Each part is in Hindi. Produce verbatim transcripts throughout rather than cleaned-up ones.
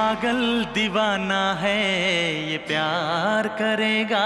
पागल दीवाना है ये प्यार करेगा।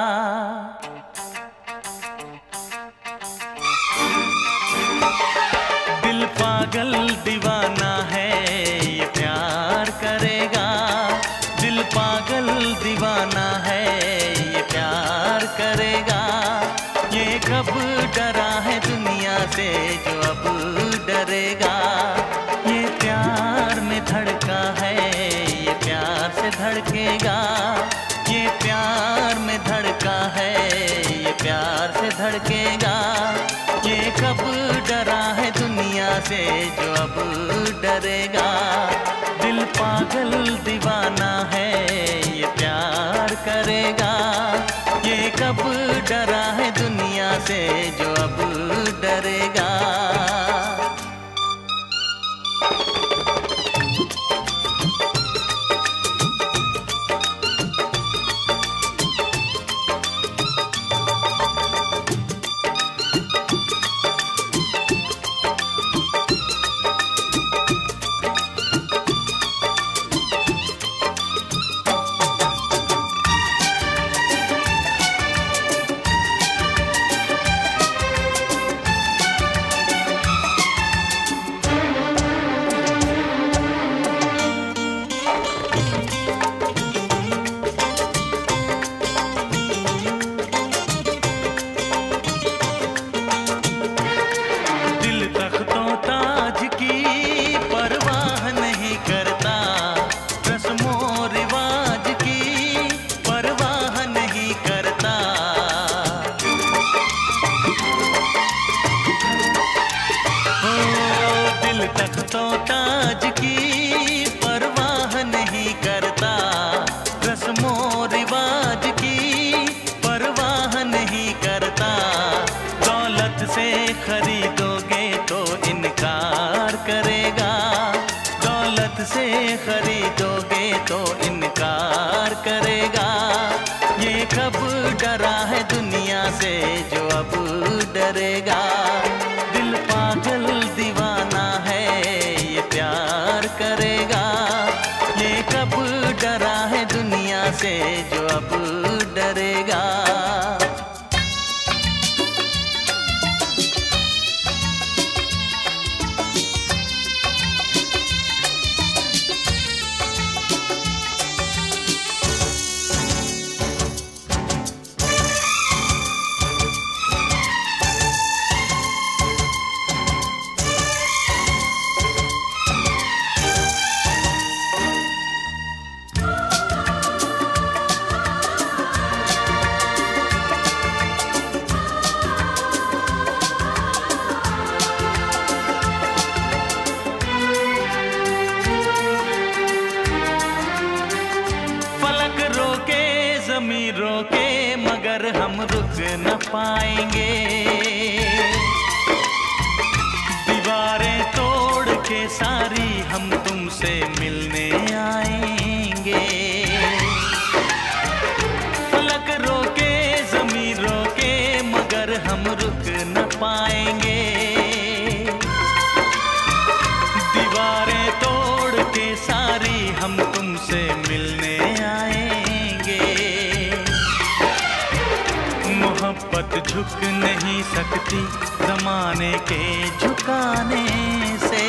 दिल पागल दीवाना है ये प्यार करेगा। दिल पागल दीवाना है ये प्यार करेगा। ये कब डरा है दुनिया से जो अब डरेगा। ये प्यार में धड़का है ये प्यार से धड़केगा। ये प्यार में धड़का है ये प्यार से धड़केगा। ये कब डरा है दुनिया से जो अब डरेगा। दिल पागल दीवाना है ये प्यार करेगा। ये कब डरा है दुनिया से जो अब डरेगा। तख्तों ताज की परवाह नहीं करता। रस्मों रिवाज की परवाह नहीं करता। दौलत से खरीदोगे तो इनकार करेगा। दौलत से खरीदोगे तो इनकार करेगा। ये कब डरा है दुनिया से जो अब डरेगा। दिल पागल दीवाना है ये प्यार करेगा। ये कब डरा है दुनिया से जो अब डरेगा। ज़मीं रोके मगर हम रुक न पाएंगे। दीवारें तोड़ के सारी हम तुमसे मिलने आएंगे। फलक रोके ज़मीं रोके मगर हम रुक न पाएंगे। दीवारें तोड़ के सारी हम तुमसे मिलने आएंगे। मोहब्बत झुक नहीं सकती ज़माने के झुकाने से।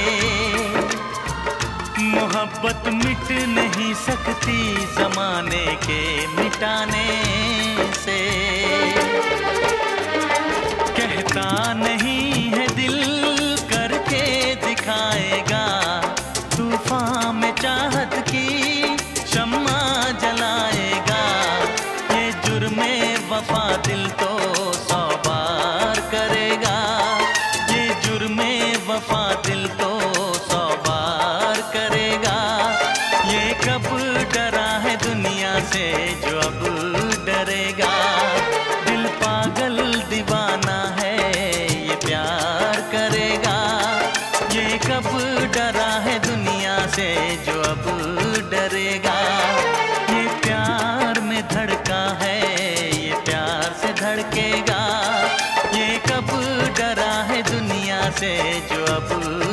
मोहब्बत मिट नहीं सकती ज़माने के मिटाने से। कहता नहीं है दिल करके दिखाएगा। तूफान में चाहत की शम्मा जलाएगा। ये जुर्मे वफा दिल तो सौ बार करेगा। ये जुर्मे वफा दिल तो सौ बार करेगा। ये कब डरा है दुनिया से जो अब डरेगा। दिल पागल दीवाना है ये प्यार करेगा। ये कब डरा है दुनिया से जो अब डरेगा। ये प्यार में धड़का है ये प्यार से धड़केगा। ये कब डरा है दुनिया से जो अब